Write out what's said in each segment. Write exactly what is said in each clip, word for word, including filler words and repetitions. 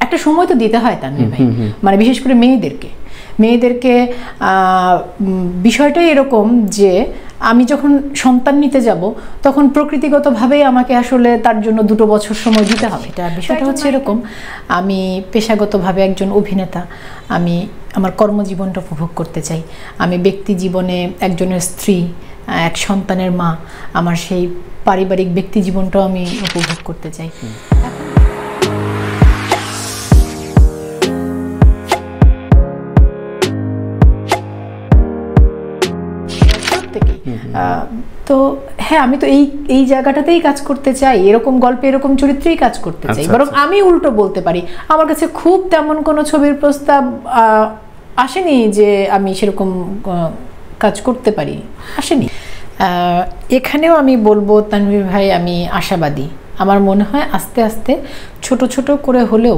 একটা সময় তো দিতে হয় তানভীর ভাই, মানে বিশেষ করে মেয়েদেরকে মেয়েদেরকে বিষয়টাই এরকম যে আমি যখন সন্তান নিতে যাব তখন প্রকৃতিগতভাবেই আমাকে আসলে তার জন্য দুটো বছর সময় দিতে হবে। এটা বিষয়টা হচ্ছে এরকম, আমি পেশাগতভাবে একজন অভিনেতা, আমি আমার কর্মজীবনটা উপভোগ করতে চাই, আমি ব্যক্তি জীবনে একজনের স্ত্রী, এক সন্তানের মা, আমার সেই পারিবারিক ব্যক্তি জীবনটাও আমি উপভোগ করতে চাই। তো হ্যাঁ, আমি তো এই এই জায়গাটাতেই কাজ করতে চাই, এরকম গল্পে এরকম চরিত্রেই কাজ করতে চাই। বরং আমি উল্টো বলতে পারি, আমার কাছে খুব তেমন কোনো ছবির প্রস্তাব আসেনি যে আমি সেরকম কাজ করতে পারি, আসেনি। এখানেও আমি বলবো তানভীর ভাই, আমি আশাবাদী। আমার মনে হয় আস্তে আস্তে ছোট ছোট করে হলেও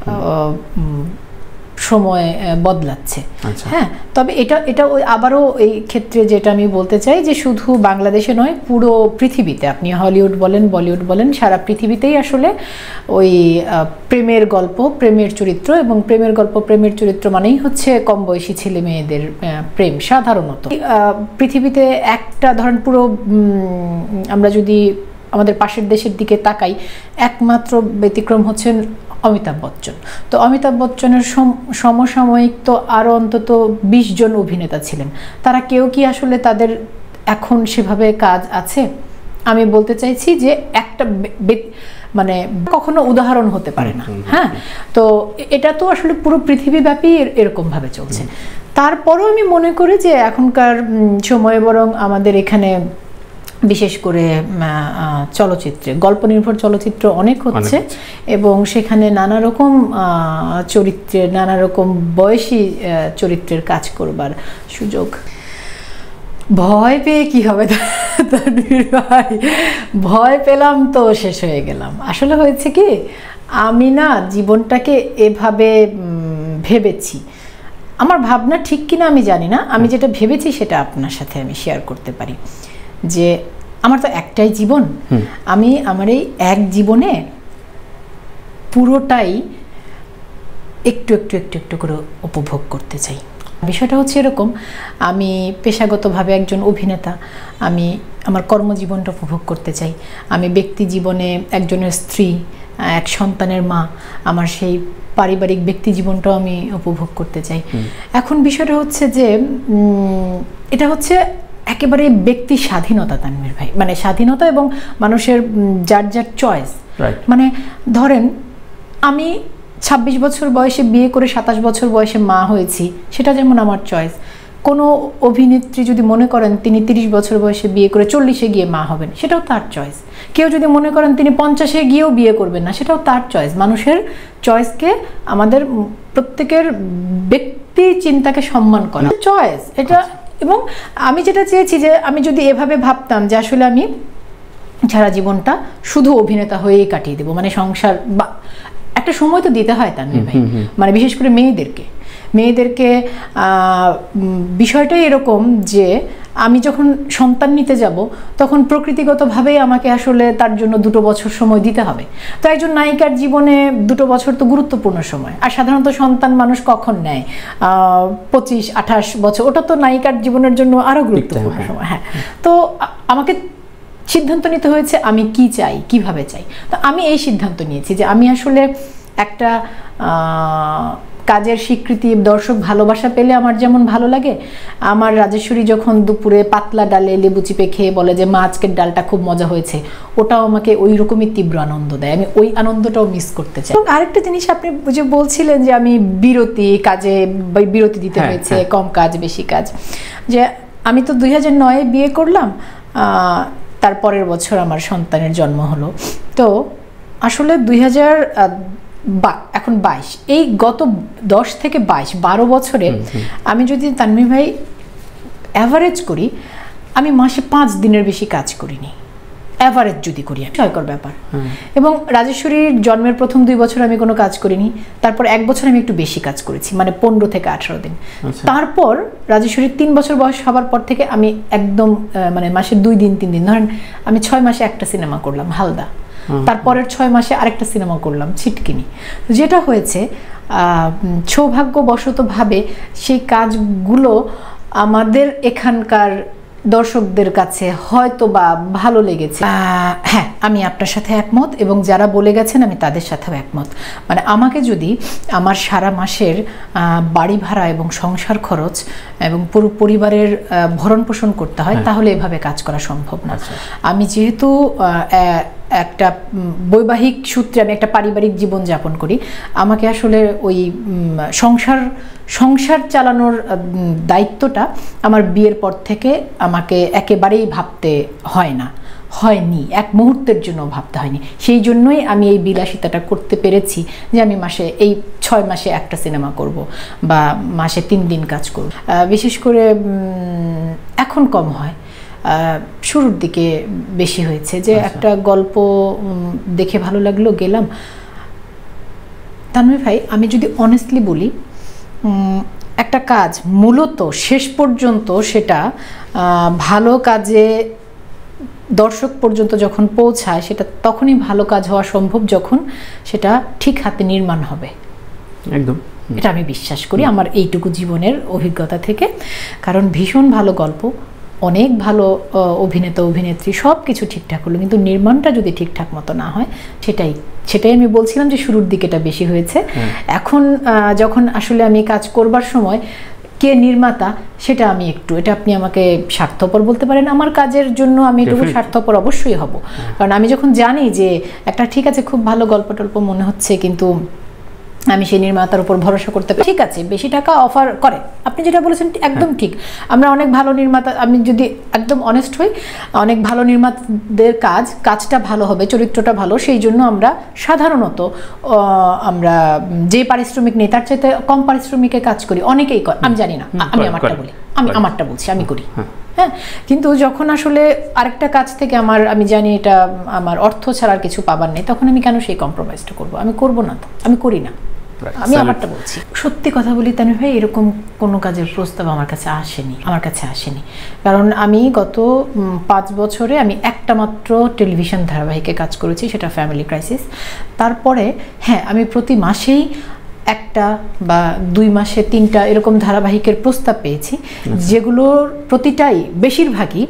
সময় বদলাচ্ছে। হ্যাঁ, তবে এটা এটা ওই আবারও এই ক্ষেত্রে যেটা আমি বলতে চাই যে শুধু বাংলাদেশে নয়, পুরো পৃথিবীতে, আপনি হলিউড বলেন বলিউড বলেন, সারা পৃথিবীতেই আসলে ওই প্রেমের গল্প, প্রেমের চরিত্র, এবং প্রেমের গল্প প্রেমের চরিত্র মানেই হচ্ছে কম বয়সী ছেলে মেয়েদের প্রেম সাধারণত। পৃথিবীতে একটা ধরেন পুরো আমরা যদি আমাদের পাশের দেশের দিকে তাকাই, একমাত্র ব্যতিক্রম হচ্ছেন অমিতাভ বচ্চন। তো অমিতাভ বচ্চনের সমসাময়িক তো আরও অন্তত বিশ জন অভিনেতা ছিলেন, তারা কেউ কি আসলে তাদের এখন সেভাবে কাজ আছে? আমি বলতে চাইছি যে একটা মানে কখনো উদাহরণ হতে পারে না। হ্যাঁ, তো এটা তো আসলে পুরো পৃথিবীব্যাপী এরকমভাবে চলছে। তারপরও আমি মনে করি যে এখনকার সময়ে বরং আমাদের এখানে বিশেষ করে চলচ্চিত্রে গল্প নির্ভর চলচ্চিত্র অনেক হচ্ছে, এবং সেখানে নানা রকম চরিত্রে নানা রকম বয়সী চরিত্রের কাজ করবার সুযোগ। ভয় পেয়ে কি হবে তানভীর ভাই, ভয় পেলাম তো শেষ হয়ে গেলাম। আসলে হয়েছে কি, আমি না জীবনটাকে এভাবে ভেবেছি, আমার ভাবনা ঠিক কিনা আমি জানি না, আমি যেটা ভেবেছি সেটা আপনার সাথে আমি শেয়ার করতে পারি। যে আমার তো একটাই জীবন, আমি আমার এই এক জীবনে পুরোটাই একটু একটু একটু একটু করে উপভোগ করতে চাই। বিষয়টা হচ্ছে এরকম, আমি পেশাগতভাবে একজন অভিনেতা, আমি আমার কর্মজীবনটা উপভোগ করতে চাই, আমি ব্যক্তি জীবনে একজনের স্ত্রী, এক সন্তানের মা, আমার সেই পারিবারিক ব্যক্তি জীবনটাও আমি উপভোগ করতে চাই। এখন বিষয়টা হচ্ছে যে এটা হচ্ছে একেবারে ব্যক্তি স্বাধীনতা তানভীর ভাই, মানে স্বাধীনতা এবং মানুষের যার যার চয়েস। মানে ধরেন আমি ছাব্বিশ বছর বয়সে বিয়ে করে সাতাশ বছর বয়সে মা হয়েছি, সেটা যেমন আমার চয়েস। কোনো অভিনেত্রী যদি মনে করেন তিনি তিরিশ বছর বয়সে বিয়ে করে চল্লিশে গিয়ে মা হবেন, সেটাও তার চয়েস। কেউ যদি মনে করেন তিনি পঞ্চাশে গিয়েও বিয়ে করবেন না, সেটাও তার চয়েস। মানুষের চয়েসকে আমাদের প্রত্যেকের ব্যক্তি চিন্তাকে সম্মান করা চয়েস এটা। এবং আমি যেটা চেয়েছি যে আমি যদি এভাবে ভাবতাম যে আসলে আমি সারা জীবনটা শুধু অভিনেতা হয়েই কাটিয়ে দেবো, মানে সংসার, বা একটা সময় তো দিতে হয় তানভীর ভাই, মানে বিশেষ করে মেয়েদেরকে মেয়েদেরকে বিষয়টাই এরকম যে আমি যখন সন্তান নিতে যাব তখন প্রকৃতিগতভাবেই আমাকে আসলে তার জন্য দুটো বছর সময় দিতে হবে। তো একজন নায়িকার জীবনে দুটো বছর তো গুরুত্বপূর্ণ সময়, আর সাধারণত সন্তান মানুষ কখন নেয়? পঁচিশ আঠাশ বছর, ওটা তো নায়িকার জীবনের জন্য আরও গুরুত্বপূর্ণ সময়। হ্যাঁ, তো আমাকে সিদ্ধান্ত নিতে হয়েছে আমি কি চাই, কিভাবে চাই। তো আমি এই সিদ্ধান্ত নিয়েছি যে আমি আসলে একটা কাজের স্বীকৃতি, দর্শক ভালোবাসা পেলে আমার যেমন ভালো লাগে, আমার রাজেশ্বরী যখন দুপুরে পাতলা ডালে লেবু চিপে খেয়ে বলে যে মা আজকের ডালটা খুব মজা হয়েছে, ওটাও আমাকে ওই রকমই তীব্র আনন্দ দেয়। আমি ওই আনন্দটাও মিস করতে চাই। এবং আরেকটা জিনিস আপনি যে বলছিলেন যে আমি বিরতি কাজে বিরতি দিতে হয়েছে, কম কাজ বেশি কাজ, যে আমি তো দুই হাজার নয়ে বিয়ে করলাম, তারপরের বছর আমার সন্তানের জন্ম হলো। তো আসলে দুই হাজার বা এখন বাইশ, এই গত দশ থেকে বাইশ বারো বছরে আমি যদি তানভীর ভাই অ্যাভারেজ করি, আমি মাসে পাঁচ দিনের বেশি কাজ করিনি, অ্যাভারেজ যদি করি, ভয়ঙ্কর ব্যাপার। এবং রাজেশ্বরীর জন্মের প্রথম দুই বছর আমি কোনো কাজ করিনি, তারপর এক বছর আমি একটু বেশি কাজ করেছি, মানে পনেরো থেকে আঠারো দিন। তারপর রাজেশ্বরীর তিন বছর বয়স হবার পর থেকে আমি একদম মানে মাসে দুই দিন তিন দিন, ধরেন আমি ছয় মাসে একটা সিনেমা করলাম হালদা, তারপরের ছয় মাসে আরেকটা সিনেমা করলাম ছিটকিনি। যেটা হয়েছে সৌভাগ্যবশতভাবে সেই কাজগুলো আমাদের এখানকার দর্শকদের কাছে হয়তো বা ভালো লেগেছে। হ্যাঁ, আমি আপনার সাথে একমত এবং যারা বলে গেছেন আমি তাদের সাথেও একমত। মানে আমাকে যদি আমার সারা মাসের বাড়ি ভাড়া এবং সংসার খরচ এবং পুরো পরিবারের ভরণ পোষণ করতে হয় তাহলে এভাবে কাজ করা সম্ভব না। আমি যেহেতু একটা বৈবাহিক সূত্রে আমি একটা পারিবারিক জীবন যাপন করি, আমাকে আসলে ওই সংসার সংসার চালানোর দায়িত্বটা আমার বিয়ের পর থেকে আমাকে একেবারেই ভাবতে হয় না, হয়নি, এক মুহূর্তের জন্য ভাবতে হয়নি। সেই জন্যই আমি এই বিলাসিতাটা করতে পেরেছি যে আমি মাসে এই ছয় মাসে একটা সিনেমা করব বা মাসে তিন দিন কাজ করব। বিশেষ করে এখন কম হয়, শুরুর দিকে বেশি হয়েছে যে একটা গল্প দেখে ভালো লাগলো গেলাম। তানভীর ভাই, আমি যদি অনেস্টলি বলি, একটা কাজ মূলত শেষ পর্যন্ত সেটা ভালো কাজে দর্শক পর্যন্ত যখন পৌঁছায় সেটা তখনই ভালো কাজ হওয়া সম্ভব যখন সেটা ঠিক হাতে নির্মাণ হবে। একদম, এটা আমি বিশ্বাস করি আমার এইটুকু জীবনের অভিজ্ঞতা থেকে। কারণ ভীষণ ভালো গল্প, অনেক ভালো অভিনেতা অভিনেত্রী, সব কিছু ঠিকঠাক হলো, কিন্তু নির্মাণটা যদি ঠিকঠাক মতো না হয় সেটাই সেটাই আমি বলছিলাম যে শুরুর দিকেটা বেশি হয়েছে। এখন যখন আসলে আমি কাজ করবার সময় কে নির্মাতা সেটা আমি একটু, এটা আপনি আমাকে স্বার্থপর বলতে পারেন, আমার কাজের জন্য আমি একটু স্বার্থপর অবশ্যই হব। কারণ আমি যখন জানি যে একটা ঠিক আছে খুব ভালো গল্প টল্প মনে হচ্ছে, কিন্তু আমি সেই নির্মাতার উপর ভরসা করতে পারি, ঠিক আছে বেশি টাকা অফার করে, আপনি যেটা বলেছেন একদম ঠিক। আমরা অনেক ভালো নির্মাতা, আমি যদি একদম অনেস্ট হই, অনেক ভালো নির্মাতাদের কাজ কাজটা ভালো হবে, চরিত্রটা ভালো, সেই জন্য আমরা সাধারণত আমরা যে পারিশ্রমিক নেই তার চাইতে কম পারিশ্রমিকে কাজ করি, অনেকেই করে, আমি জানি না, আমি আমারটা বলি, আমি আমারটা বলছি, আমি করি। হ্যাঁ, কিন্তু যখন আসলে আরেকটা কাজ থেকে আমার, আমি জানি এটা আমার অর্থ ছাড়ার কিছু পাবার নেই, তখন আমি কেন সেই কম্প্রোমাইজটা করবো? আমি করবো না, তো আমি করি না, আমি আমারটা বলছি। সত্যি কথা বলি তানভীর ভাই, এরকম কোনো কাজের প্রস্তাব আমার কাছে আসেনি, আমার কাছে আসেনি। কারণ আমি গত পাঁচ বছরে আমি একটা মাত্র টেলিভিশন ধারাবাহিকে কাজ করেছি, সেটা ফ্যামিলি ক্রাইসিস। তারপরে হ্যাঁ, আমি প্রতি মাসেই একটা বা দুই মাসে তিনটা এরকম ধারাবাহিকের প্রস্তাব পেয়েছি, যেগুলোর প্রতিটাই বেশিরভাগই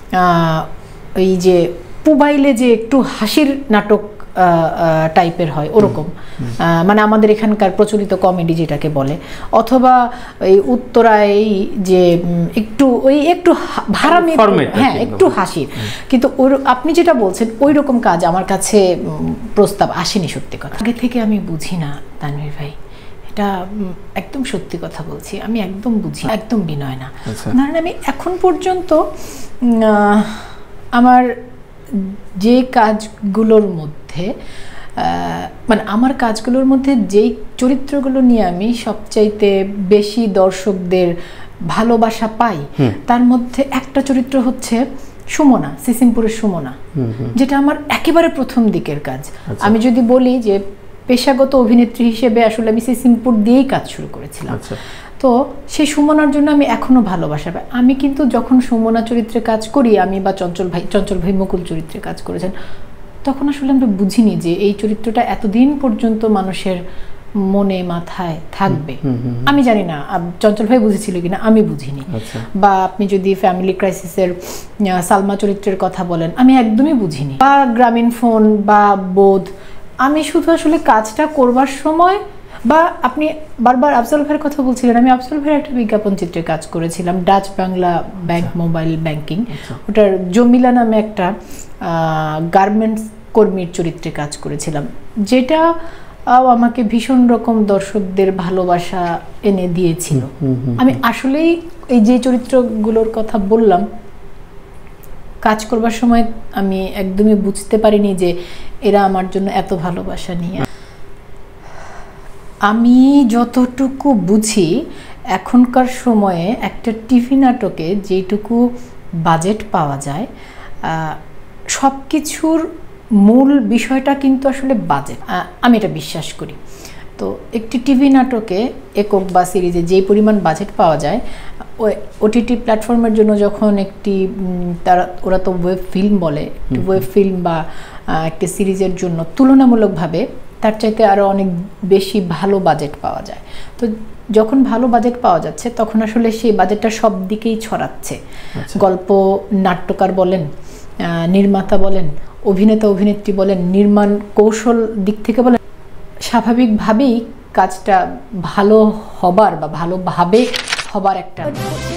ওই যে মোবাইলে যে একটু হাসির নাটক টাইপের হয় ওরকম, মানে আমাদের এখানকার প্রচলিত কমেডি যেটাকে বলে, অথবা এই উত্তরায় যে একটু ওই একটু ভাড়ামি, হ্যাঁ একটু হাসির, কিন্তু ওই আপনি যেটা বলছেন ওই রকম কাজ আমার কাছে প্রস্তাব আসেনি। সত্যি কথা, আগে থেকে আমি বুঝি না তানভীর ভাই, এটা একদম সত্যি কথা বলছি, আমি একদম বুঝি, একদম বিনয় না। ধরেন আমি এখন পর্যন্ত আমার যে কাজগুলোর মধ্যে, মানে আমার কাজগুলোর মধ্যে যেই চরিত্রগুলো নিয়ে আমি সবচাইতে বেশি দর্শকদের ভালোবাসা পাই, তার মধ্যে একটা চরিত্র হচ্ছে সুমনা, সিসিমপুরের সুমনা, যেটা আমার একেবারে প্রথম দিকের কাজ। আমি যদি বলি যে পেশাগত অভিনেত্রী হিসেবে আসলে আমি সিসিমপুর দিয়েই কাজ শুরু করেছিলাম, তো সেই সুমনার জন্য আমি এখনো ভালোবাসা পাই। আমি কিন্তু যখন সুমনা চরিত্রে কাজ করি, আমি বা চঞ্চল ভাই চঞ্চল ভাই মুকুল চরিত্রে কাজ করেছেন, তখন আসলে আমরা বুঝিনি যে এই চরিত্রটা এতদিন পর্যন্ত মানুষের মনে মাথায় থাকবে। আমি জানি না চঞ্চল ভাই বুঝেছিল কিনা, আমি বুঝিনি। বা আপনি যদি ফ্যামিলি ক্রাইসিসের সালমা চরিত্রের কথা বলেন, আমি একদমই বুঝিনি। বা গ্রামীণ ফোন বা বোধ, আমি শুধু আসলে কাজটা করবার সময়, বা আপনি বারবার আফজল ভাইয়ের কথা বলছিলেন, আমি আফজল ভাইয়ের একটা বিজ্ঞাপন চিত্রে কাজ করেছিলাম, Dutch Bangla bank mobile banking, ওটার জমিলা নামে একটা গার্মেন্টস কর্মীর চরিত্রে কাজ করেছিলাম, যেটা আমাকে ভীষণ রকম দর্শকদের ভালোবাসা এনে দিয়েছিল। আমি আসলেই এই যে চরিত্রগুলোর কথা বললাম, কাজ করবার সময় আমি একদমই বুঝতে পারিনি যে এরা আমার জন্য এত ভালোবাসা নিয়ে। আমি যতটুকু বুঝি এখনকার সময়ে একটা টিভি নাটকে যেটুকু বাজেট পাওয়া যায়, সব কিছুর মূল বিষয়টা কিন্তু আসলে বাজেট, আমি এটা বিশ্বাস করি। তো তো একটি টিভি নাটকে একক বা সিরিজে যেই পরিমাণ বাজেট পাওয়া যায়, ওই ওটিটি প্ল্যাটফর্মের জন্য যখন একটি তারা ওরা তো ওয়েব ফিল্ম বলে, ওয়েব ফিল্ম বা একটি সিরিজের জন্য তুলনামূলকভাবে তার চাইতে আরও অনেক বেশি ভালো বাজেট পাওয়া যায়। তো যখন ভালো বাজেট পাওয়া যাচ্ছে তখন আসলে সেই বাজেটটা সব দিকেই ছড়াচ্ছে। গল্প নাট্যকার বলেন, নির্মাতা বলেন, অভিনেতা অভিনেত্রী বলেন, নির্মাণ কৌশল দিক থেকে বলেন, স্বাভাবিকভাবেই কাজটা ভালো হবার বা ভালোভাবে হবার একটা